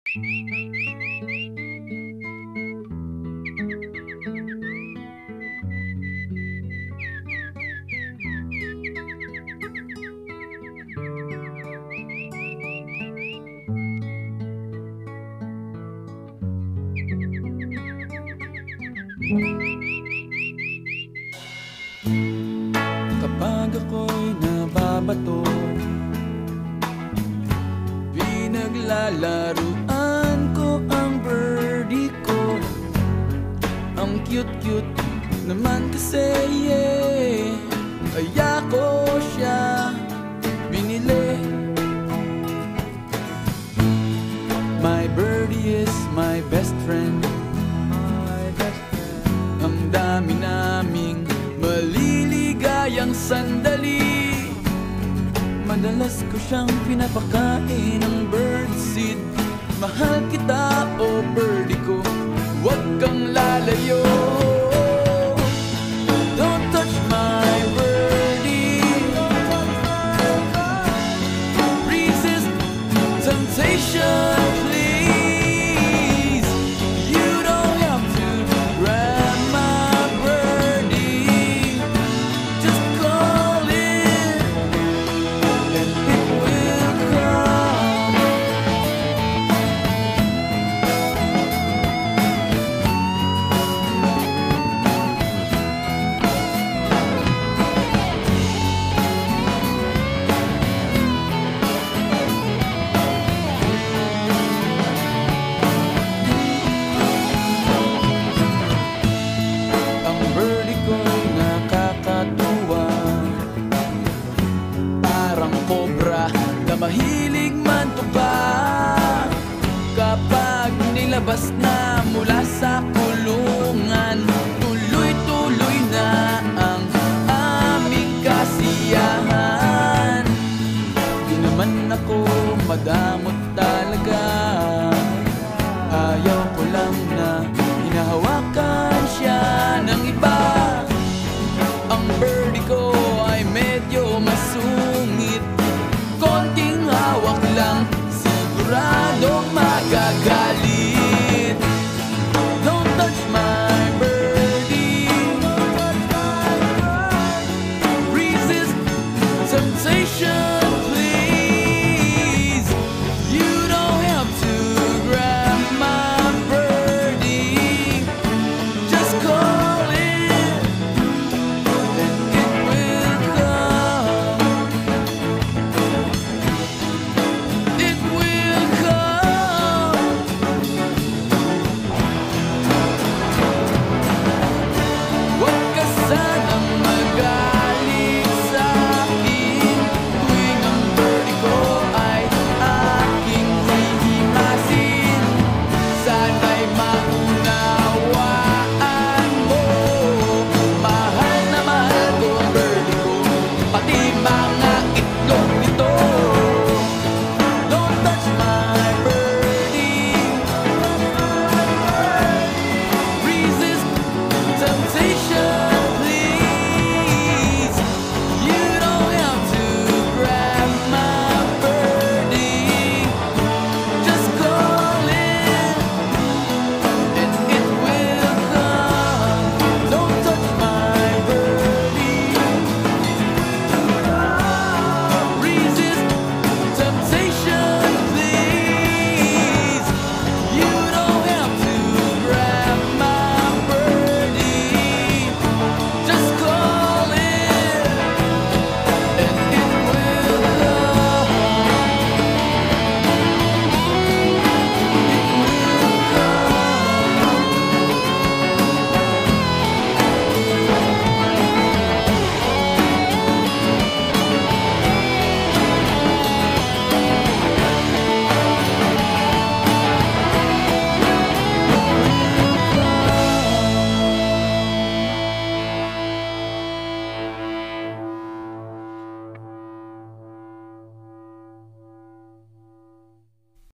Kapag ako'y nababato, pinaglalaruan ko ang birdie ko. Ang cute-cute naman kasi, yeah. Kaya ko siya binili. My birdie is my best friend. Ang dami naming maliligayang sandali. Madalas ko siyang pinapakain ng birdseed. Mahal kita, oh birdie ko, huwag kang lalayo. Don't touch my birdie. Resist temptation, please. You don't have to grab my birdie. Just call it and it will come. Ang birdie ko'y nakakatuwa, parang cobra na mahilig mantuka. Kapag nilabas na mula sa kulungan, tuloy-tuloy na ang aming kasiyahan. Di naman ako madami